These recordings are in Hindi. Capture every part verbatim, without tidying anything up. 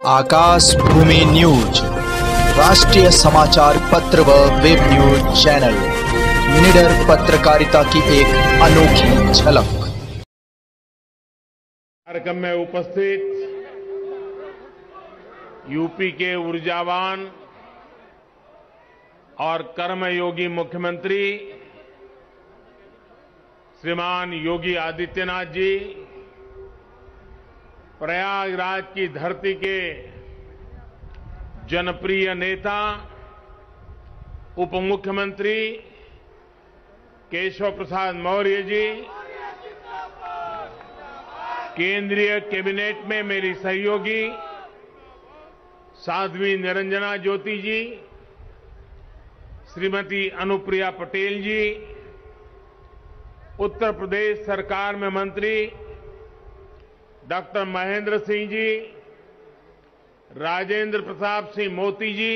आकाश भूमि न्यूज राष्ट्रीय समाचार पत्र व वेब न्यूज चैनल, निडर पत्रकारिता की एक अनोखी झलक। कार्यक्रम में उपस्थित यूपी के ऊर्जावान और कर्मयोगी मुख्यमंत्री श्रीमान योगी आदित्यनाथ जी, प्रयागराज की धरती के जनप्रिय नेता उप मुख्यमंत्री केशव प्रसाद मौर्य जी, केंद्रीय कैबिनेट में मेरी सहयोगी साध्वी निरंजना ज्योति जी, श्रीमती अनुप्रिया पटेल जी, उत्तर प्रदेश सरकार में मंत्री डॉक्टर महेंद्र सिंह जी, राजेंद्र प्रताप सिंह मोती जी,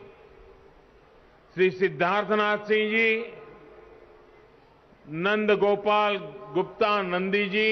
श्री सिद्धार्थनाथ सिंह जी, नंद गोपाल गुप्ता नंदी जी,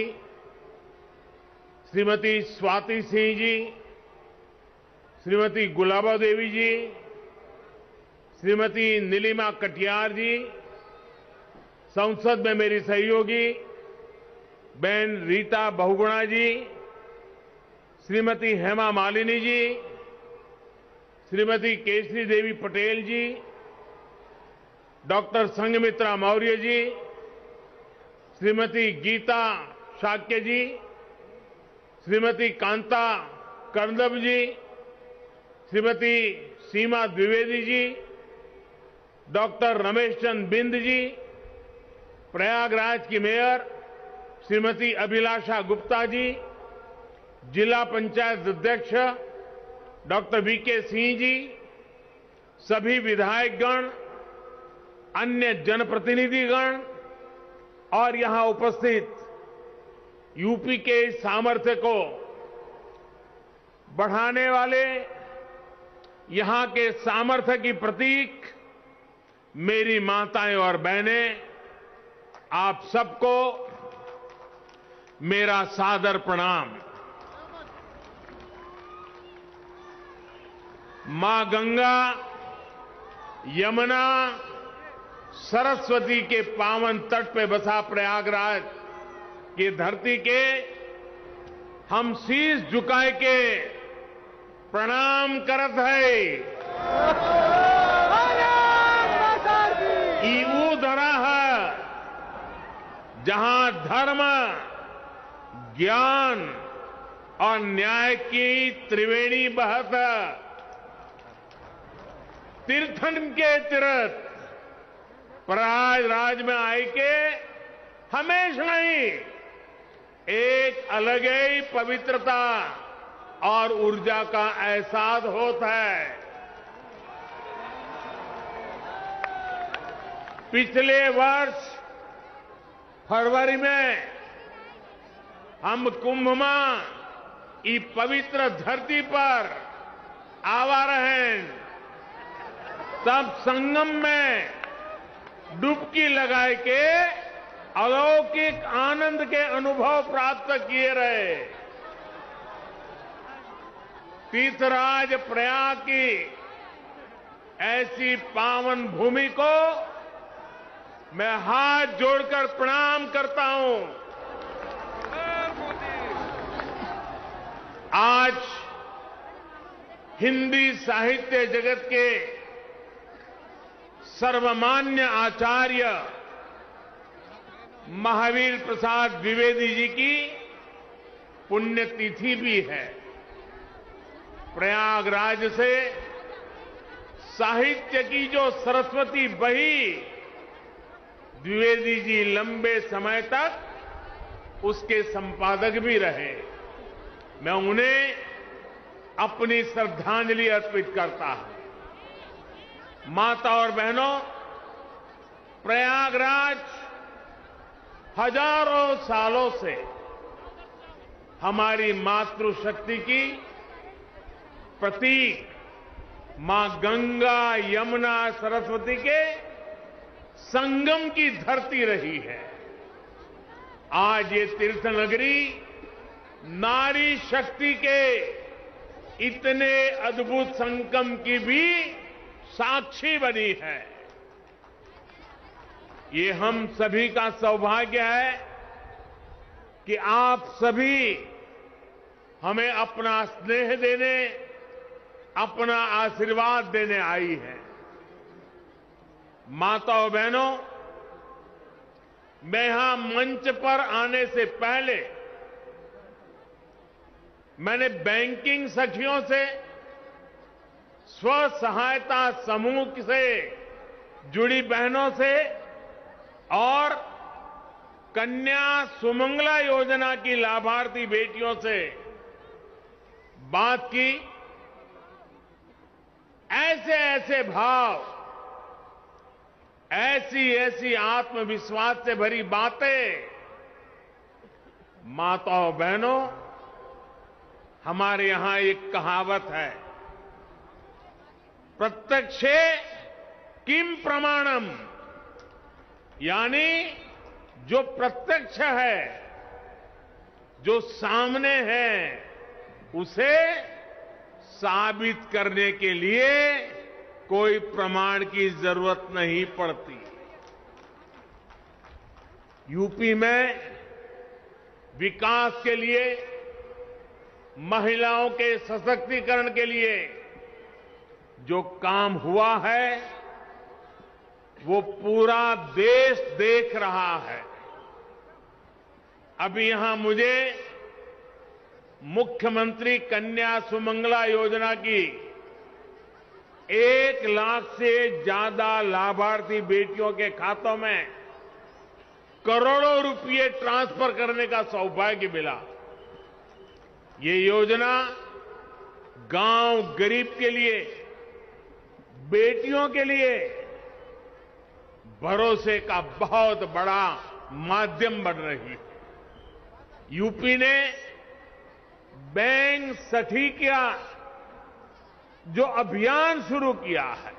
श्रीमती स्वाति सिंह जी, श्रीमती गुलाबा देवी जी, श्रीमती नीलिमा कटियार जी, संसद में मेरी सहयोगी बहन रीता बहुगुणा जी, श्रीमती हेमा मालिनी जी, श्रीमती केशरी देवी पटेल जी, डॉक्टर संघमित्रा मौर्य जी, श्रीमती गीता शाक्य जी, श्रीमती कांता कर्दम जी, श्रीमती सीमा द्विवेदी जी, डॉक्टर रमेश चंद बिंद जी, प्रयागराज की मेयर श्रीमती अभिलाषा गुप्ता जी, जिला पंचायत अध्यक्ष डॉक्टर वीके सिंह जी, सभी विधायकगण, अन्य जनप्रतिनिधिगण और यहां उपस्थित यूपी के सामर्थ्य को बढ़ाने वाले, यहां के सामर्थ्य की प्रतीक मेरी माताएं और बहनें, आप सबको मेरा सादर प्रणाम। मां गंगा, यमुना, सरस्वती के पावन तट पे बसा प्रयागराज की धरती के हम शीश झुकाए के प्रणाम करत है। ई ऊ धरा है जहां धर्म, ज्ञान और न्याय की त्रिवेणी बहत, तीर्थन के तीर्थ प्रयागराज में आए के हमेशा ही एक अलग ही पवित्रता और ऊर्जा का एहसास होता है। पिछले वर्ष फरवरी में हम कुंभ में ई पवित्र धरती पर आवा रहे, तब संगम में डुबकी लगाए के अलौकिक आनंद के अनुभव प्राप्त किए रहे। तीर्थराज प्रयाग की ऐसी पावन भूमि को मैं हाथ जोड़कर प्रणाम करता हूं। आज हिंदी साहित्य जगत के सर्वमान्य आचार्य महावीर प्रसाद द्विवेदी जी की पुण्यतिथि भी है। प्रयागराज से साहित्य की जो सरस्वती बही, द्विवेदी जी लंबे समय तक उसके संपादक भी रहे। मैं उन्हें अपनी श्रद्धांजलि अर्पित करता हूं। माता और बहनों, प्रयागराज हजारों सालों से हमारी मातृशक्ति की प्रतीक मां गंगा, यमुना, सरस्वती के संगम की धरती रही है। आज ये तीर्थ नगरी नारी शक्ति के इतने अद्भुत संगम की भी साक्षी बनी है। ये हम सभी का सौभाग्य है कि आप सभी हमें अपना स्नेह देने, अपना आशीर्वाद देने आई हैं। माताओं बहनों, मैं यहां मंच पर आने से पहले मैंने बैंकिंग सखियों से, स्व सहायता समूह से जुड़ी बहनों से और कन्या सुमंगला योजना की लाभार्थी बेटियों से बात की। ऐसे ऐसे भाव, ऐसी ऐसी आत्मविश्वास से भरी बातें, माताओं बहनों, हमारे यहां एक कहावत है, प्रत्यक्षे किम प्रमाणम, यानी जो प्रत्यक्ष है, जो सामने है, उसे साबित करने के लिए कोई प्रमाण की जरूरत नहीं पड़ती। यूपी में विकास के लिए, महिलाओं के सशक्तिकरण के लिए जो काम हुआ है, वो पूरा देश देख रहा है। अभी यहां मुझे मुख्यमंत्री कन्या सुमंगला योजना की एक लाख से ज्यादा लाभार्थी बेटियों के खातों में करोड़ों रुपए ट्रांसफर करने का सौभाग्य मिला। ये योजना गांव गरीब के लिए, बेटियों के लिए भरोसे का बहुत बड़ा माध्यम बन रही है। यूपी ने बैंक सखी का जो अभियान शुरू किया है,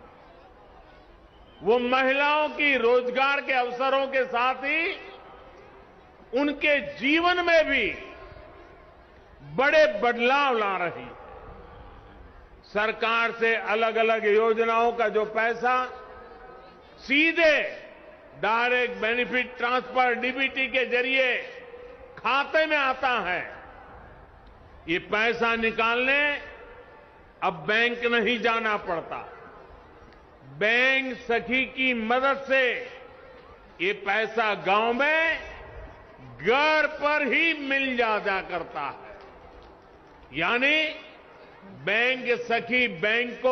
वो महिलाओं की रोजगार के अवसरों के साथ ही उनके जीवन में भी बड़े बदलाव ला रही है। सरकार से अलग अलग योजनाओं का जो पैसा सीधे डायरेक्ट बेनिफिट ट्रांसफर डीबीटी के जरिए खाते में आता है, ये पैसा निकालने अब बैंक नहीं जाना पड़ता। बैंक सखी की मदद से ये पैसा गांव में घर पर ही मिल जाया करता है। यानी बैंक सखी बैंक को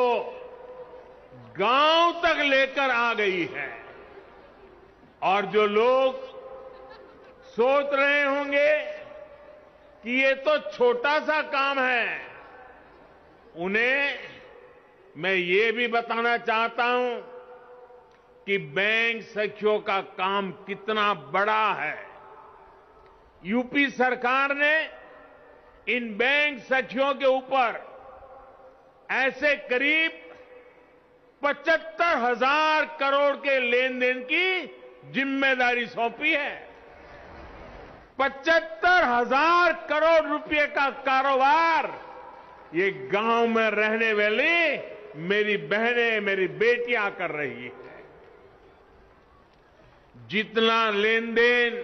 गांव तक लेकर आ गई है। और जो लोग सोच रहे होंगे कि ये तो छोटा सा काम है, उन्हें मैं ये भी बताना चाहता हूं कि बैंक सखियों का काम कितना बड़ा है। यूपी सरकार ने इन बैंक सखियों के ऊपर ऐसे करीब पचहत्तर हजार करोड़ के लेन देन की जिम्मेदारी सौंपी है। पचहत्तर हजार करोड़ रुपए का कारोबार ये गांव में रहने वाली मेरी बहनें, मेरी बेटियां कर रही है। जितना लेन देन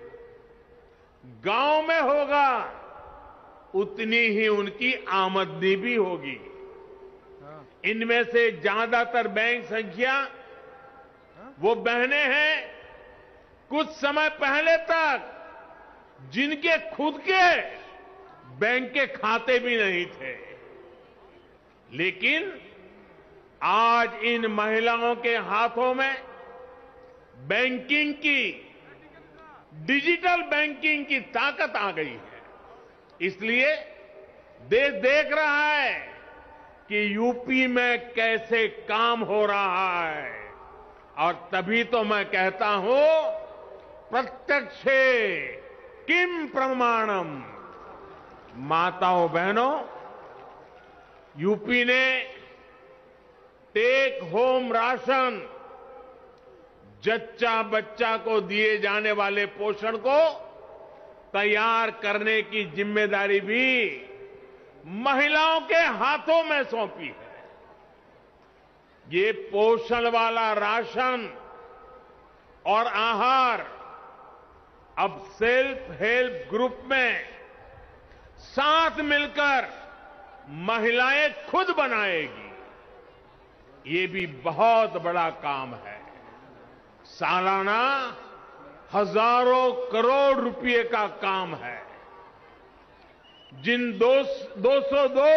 गांव में होगा, उतनी ही उनकी आमदनी भी होगी। इनमें से ज्यादातर बैंक संख्या वो बहनें हैं कुछ समय पहले तक जिनके खुद के बैंक के खाते भी नहीं थे, लेकिन आज इन महिलाओं के हाथों में बैंकिंग की, डिजिटल बैंकिंग की ताकत आ गई है। इसलिए देश देख रहा है कि यूपी में कैसे काम हो रहा है। और तभी तो मैं कहता हूं, प्रत्यक्षे किम प्रमाणम। माताओं बहनों, यूपी ने टेक होम राशन, जच्चा बच्चा को दिए जाने वाले पोषण को तैयार करने की जिम्मेदारी भी महिलाओं के हाथों में सौंपी है। ये पोषण वाला राशन और आहार अब सेल्फ हेल्प ग्रुप में साथ मिलकर महिलाएं खुद बनाएगी। ये भी बहुत बड़ा काम है। सालाना हजारों करोड़ रुपए का काम है। जिन दो सौ दो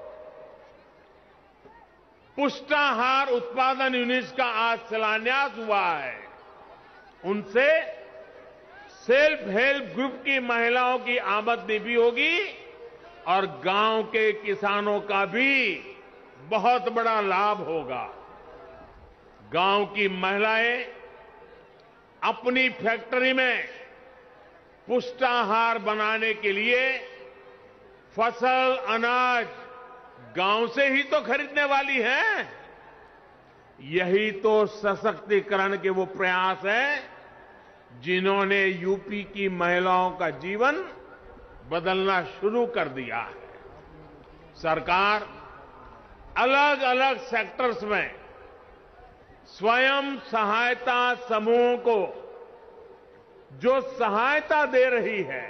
पुष्टाहार उत्पादन यूनिट्स का आज शिलान्यास हुआ है, उनसे सेल्फ हेल्प ग्रुप की महिलाओं की आमदनी भी होगी और गांव के किसानों का भी बहुत बड़ा लाभ होगा। गांव की महिलाएं अपनी फैक्ट्री में पुष्टाहार बनाने के लिए फसल, अनाज गांव से ही तो खरीदने वाली हैं। यही तो सशक्तिकरण के वो प्रयास हैं जिन्होंने यूपी की महिलाओं का जीवन बदलना शुरू कर दिया है। सरकार अलग अलग सेक्टर्स में स्वयं सहायता समूहों को जो सहायता दे रही है,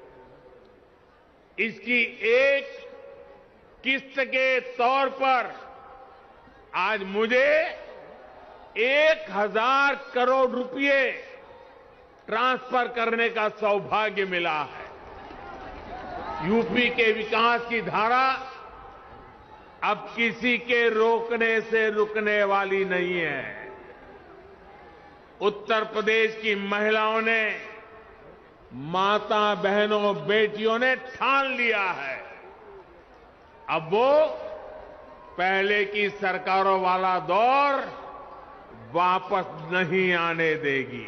इसकी एक किस्त के तौर पर आज मुझे एक हजार करोड़ रुपए ट्रांसफर करने का सौभाग्य मिला है। यूपी के विकास की धारा अब किसी के रोकने से रुकने वाली नहीं है। उत्तर प्रदेश की महिलाओं ने, माता बहनों, बेटियों ने ठान लिया है, अब वो पहले की सरकारों वाला दौर वापस नहीं आने देगी।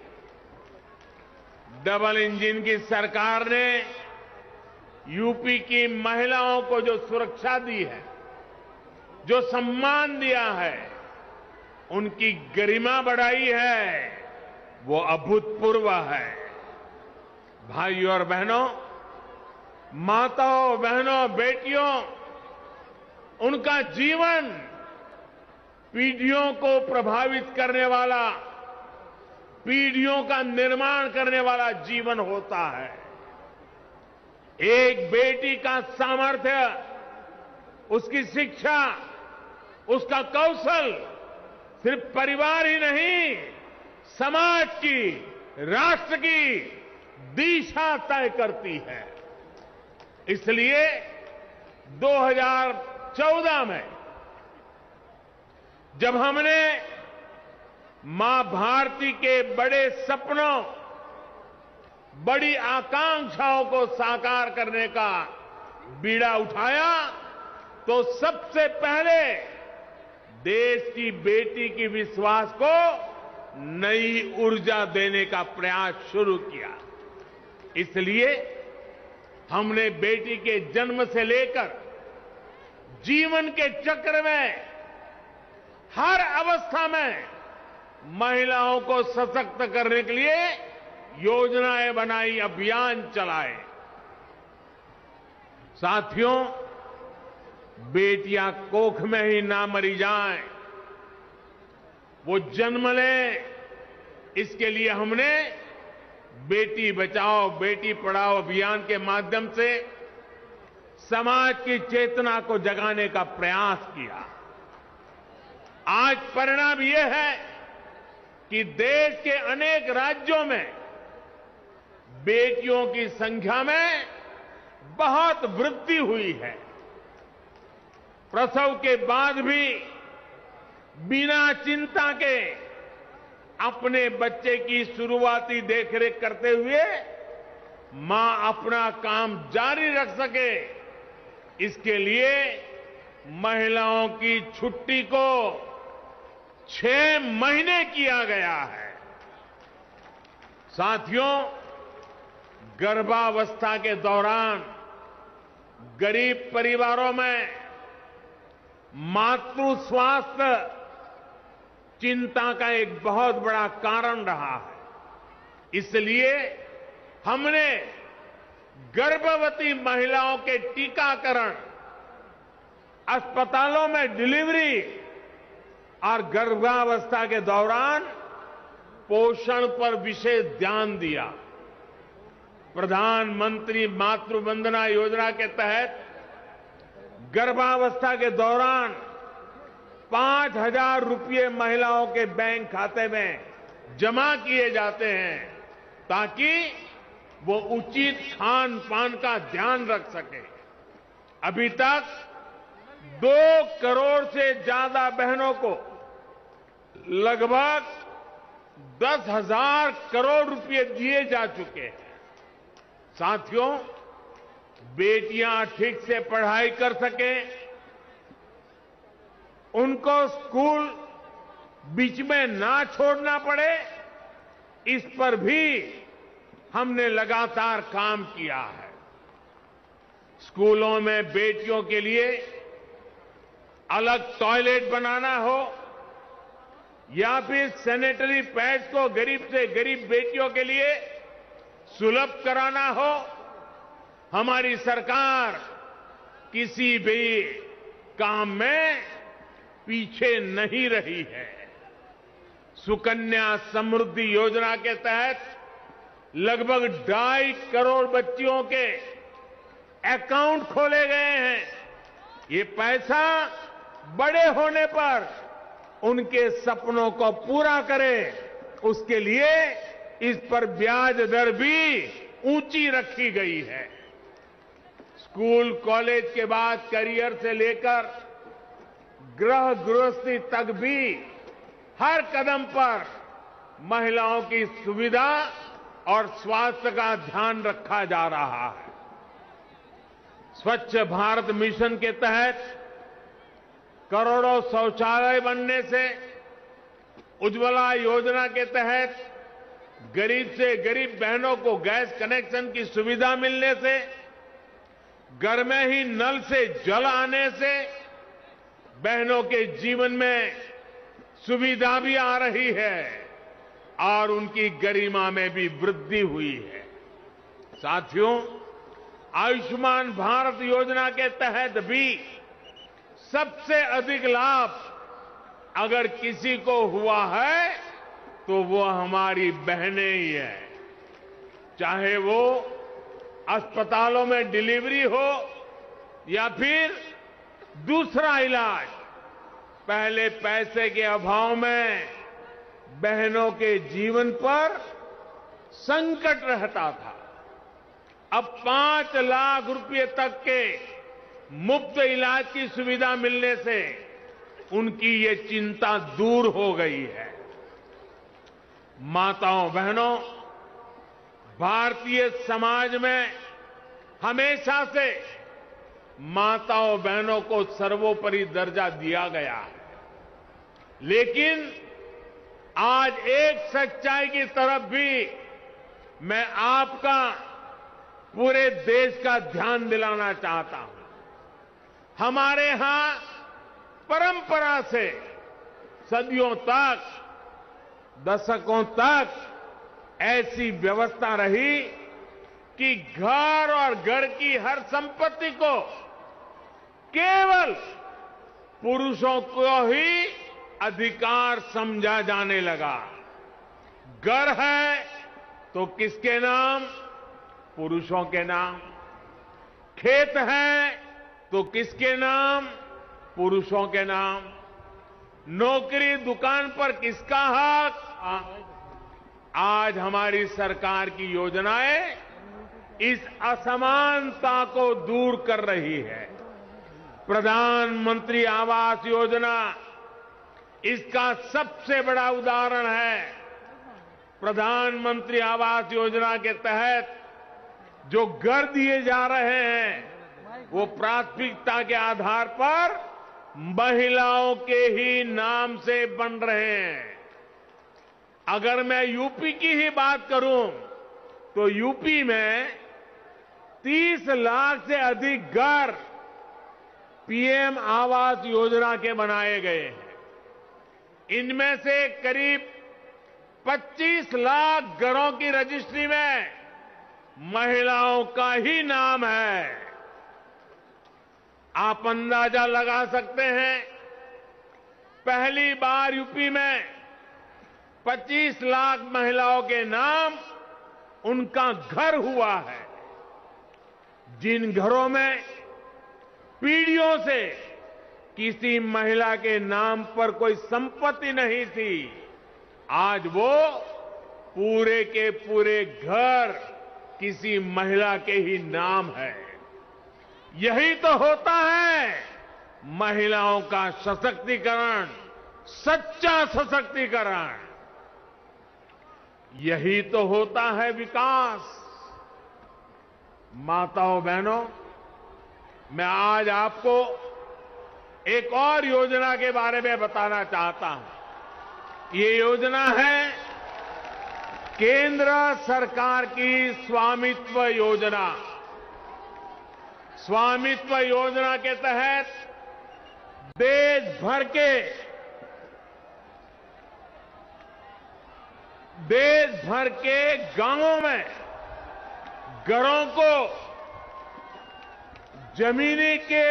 डबल इंजन की सरकार ने यूपी की महिलाओं को जो सुरक्षा दी है, जो सम्मान दिया है, उनकी गरिमा बढ़ाई है, वो अभूतपूर्व है। भाइयों और बहनों, माताओं, बहनों, बेटियों, उनका जीवन पीढ़ियों को प्रभावित करने वाला, पीढ़ियों का निर्माण करने वाला जीवन होता है। एक बेटी का सामर्थ्य, उसकी शिक्षा, उसका कौशल सिर्फ परिवार ही नहीं, समाज की, राष्ट्र की दिशा तय करती है। इसलिए दो हज़ार चौदह में जब हमने मां भारती के बड़े सपनों, बड़ी आकांक्षाओं को साकार करने का बीड़ा उठाया, तो सबसे पहले देश की बेटी की विश्वास को नई ऊर्जा देने का प्रयास शुरू किया। इसलिए हमने बेटी के जन्म से लेकर जीवन के चक्र में हर अवस्था में महिलाओं को सशक्त करने के लिए योजनाएं बनाई, अभियान चलाए। साथियों, बेटियां कोख में ही ना मरी जाएं, वो जन्म लें, इसके लिए हमने बेटी बचाओ बेटी पढ़ाओ अभियान के माध्यम से समाज की चेतना को जगाने का प्रयास किया। आज परिणाम यह है कि देश के अनेक राज्यों में बेटियों की संख्या में बहुत वृद्धि हुई है। प्रसव के बाद भी बिना चिंता के अपने बच्चे की शुरुआती देखरेख करते हुए मां अपना काम जारी रख सके, इसके लिए महिलाओं की छुट्टी को छह महीने किया गया है। साथियों, गर्भावस्था के दौरान गरीब परिवारों में मातृ स्वास्थ्य चिंता का एक बहुत बड़ा कारण रहा है। इसलिए हमने गर्भवती महिलाओं के टीकाकरण, अस्पतालों में डिलीवरी और गर्भावस्था के दौरान पोषण पर विशेष ध्यान दिया। प्रधानमंत्री मातृ वंदना योजना के तहत गर्भावस्था के दौरान पांच हजार रुपये महिलाओं के बैंक खाते में जमा किए जाते हैं ताकि वो उचित खान पान का ध्यान रख सके। अभी तक दो करोड़ से ज्यादा बहनों को लगभग दस हजार करोड़ रुपए दिए जा चुके हैं। साथियों, बेटियां ठीक से पढ़ाई कर सकें, उनको स्कूल बीच में ना छोड़ना पड़े, इस पर भी हमने लगातार काम किया है। स्कूलों में बेटियों के लिए अलग टॉयलेट बनाना हो या फिर सैनिटरी पैड्स को गरीब से गरीब बेटियों के लिए सुलभ कराना हो, हमारी सरकार किसी भी काम में पीछे नहीं रही है। सुकन्या समृद्धि योजना के तहत लगभग ढाई करोड़ बच्चियों के अकाउंट खोले गए हैं। ये पैसा बड़े होने पर उनके सपनों को पूरा करे, उसके लिए इस पर ब्याज दर भी ऊंची रखी गई है। स्कूल कॉलेज के बाद करियर से लेकर गृह गृहस्थी तक भी हर कदम पर महिलाओं की सुविधा और स्वास्थ्य का ध्यान रखा जा रहा है। स्वच्छ भारत मिशन के तहत करोड़ों शौचालय बनने से, उज्ज्वला योजना के तहत गरीब से गरीब बहनों को गैस कनेक्शन की सुविधा मिलने से, घर में ही नल से जल आने से बहनों के जीवन में सुविधा भी आ रही है और उनकी गरिमा में भी वृद्धि हुई है। साथियों, आयुष्मान भारत योजना के तहत भी सबसे अधिक लाभ अगर किसी को हुआ है तो वो हमारी बहनें ही है। चाहे वो अस्पतालों में डिलीवरी हो या फिर दूसरा इलाज, पहले पैसे के अभाव में बहनों के जीवन पर संकट रहता था। अब पांच लाख रुपए तक के मुफ्त इलाज की सुविधा मिलने से उनकी ये चिंता दूर हो गई है। माताओं बहनों, भारतीय समाज में हमेशा से माताओं बहनों को सर्वोपरि दर्जा दिया गया है, लेकिन आज एक सच्चाई की तरफ भी मैं आपका, पूरे देश का ध्यान दिलाना चाहता हूं। हमारे यहां परंपरा से सदियों तक, दशकों तक ऐसी व्यवस्था रही कि घर और घर की हर संपत्ति को केवल पुरुषों को ही अधिकार समझा जाने लगा। घर है तो किसके नाम? पुरुषों के नाम। खेत है तो किसके नाम? पुरुषों के नाम। नौकरी दुकान पर किसका हक? आज हमारी सरकार की योजनाएं इस असमानता को दूर कर रही है। प्रधानमंत्री आवास योजना इसका सबसे बड़ा उदाहरण है। प्रधानमंत्री आवास योजना के तहत जो घर दिए जा रहे हैं वो प्राथमिकता के आधार पर महिलाओं के ही नाम से बन रहे हैं। अगर मैं यूपी की ही बात करूं तो यूपी में तीस लाख से अधिक घर पीएम आवास योजना के बनाए गए हैं। इनमें से करीब पच्चीस लाख घरों की रजिस्ट्री में महिलाओं का ही नाम है। आप अंदाजा लगा सकते हैं, पहली बार यूपी में पच्चीस लाख महिलाओं के नाम उनका घर हुआ है। जिन घरों में पीढ़ियों से किसी महिला के नाम पर कोई संपत्ति नहीं थी, आज वो पूरे के पूरे घर किसी महिला के ही नाम है। यही तो होता है महिलाओं का सशक्तिकरण, सच्चा सशक्तिकरण। यही तो होता है विकास। माताओं बहनों, मैं आज आपको एक और योजना के बारे में बताना चाहता हूं। ये योजना है केंद्र सरकार की स्वामित्व योजना। स्वामित्व योजना के तहत देश भर के देश भर के गांवों में घरों को जमीनी के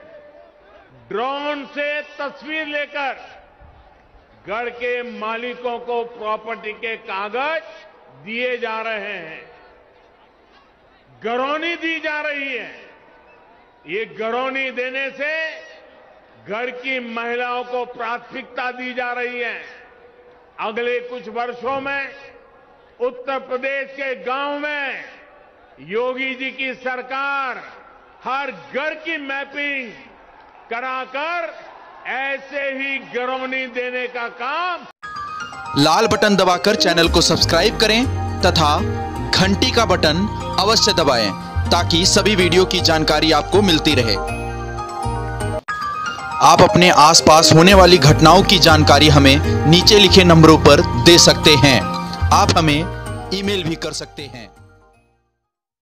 ड्रोन से तस्वीर लेकर घर के मालिकों को प्रॉपर्टी के कागज दिए जा रहे हैं, घरौनी दी जा रही है। ये घरौनी देने से घर की महिलाओं को प्राथमिकता दी जा रही है। अगले कुछ वर्षों में उत्तर प्रदेश के गांव में योगी जी की सरकार हर घर की मैपिंग कराकर ऐसे ही घरौनी देने का काम। लाल बटन दबाकर चैनल को सब्सक्राइब करें तथा घंटी का बटन अवश्य दबाएं ताकि सभी वीडियो की जानकारी आपको मिलती रहे। आप अपने आसपास होने वाली घटनाओं की जानकारी हमें नीचे लिखे नंबरों पर दे सकते हैं। आप हमें ईमेल भी कर सकते हैं।